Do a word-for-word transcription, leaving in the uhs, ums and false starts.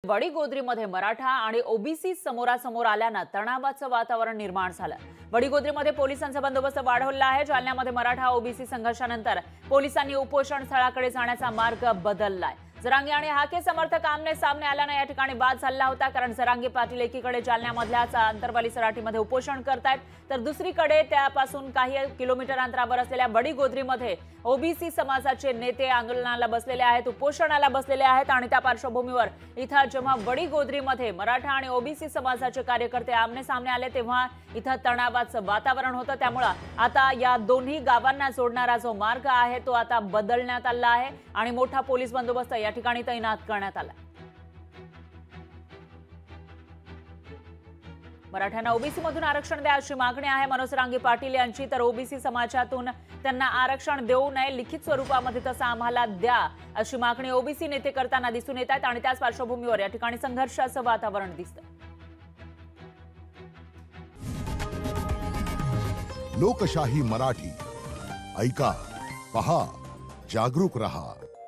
वडीगोद्रीमध्ये मराठा आणि ओबीसी समोरासमोर आल्यानं तणावाचं वातावरण निर्माण झालं। वडीगोद्रीमध्ये पोलिसांचा बंदोबस्त वाढवला आहे। जालन्यामध्ये मराठा ओबीसी संघर्षानंतर पोलिसांनी उपोषण स्थळाकडे जाण्याचा मार्ग बदललाय। जरांगे आणि हाके समर्थक आमने सामने आल्याने या ठिकाणी वाद झाला होता, कारण जरांगे पाटील एकीकडे जालन्यामधल्याच अंतरवाली सराटीमध्ये उपोषण करतायत, तर दुसरीकडे त्यापासून काही किलोमीटर अंतरावर असलेल्या वडीगोद्रीमध्ये ओबीसी समाजाचे नेते आंदोलनाला बसलेले आहेत, उपोषणाला बसलेले आहेत। आणि त्या पार्श्वभूमीवर इथं जेव्हा वडीगोद्रीमध्ये मराठा आणि ओबीसी समाजाचे कार्यकर्ते आमने सामने आले तेव्हा इथं तणावाचं वातावरण होतं। त्यामुळे आता या दोन्ही गावांना जोडणारा जो मार्ग आहे तो आता बदलण्यात आला आहे आणि मोठा पोलीस बंदोबस्त या ठिकाणी तैनात करण्यात आला। मराठ्यांना ओबीसी मधून आरक्षण द्या अशी मागणी आहे मनोज जरांगे पाटील यांची, तर ओबीसी समाजातून त्यांना आरक्षण देऊ नये, लिखित स्वरूपामध्ये तसं आम्हाला द्या अशी मागणी ओबीसी नेते करताना दिसून येत आहेत। आणि त्याच पार्श्वभूमीवर या ठिकाणी संघर्षाचं वातावरण दिसतं। लोकशाही मराठी ऐका, पहा, जागरूक रहा।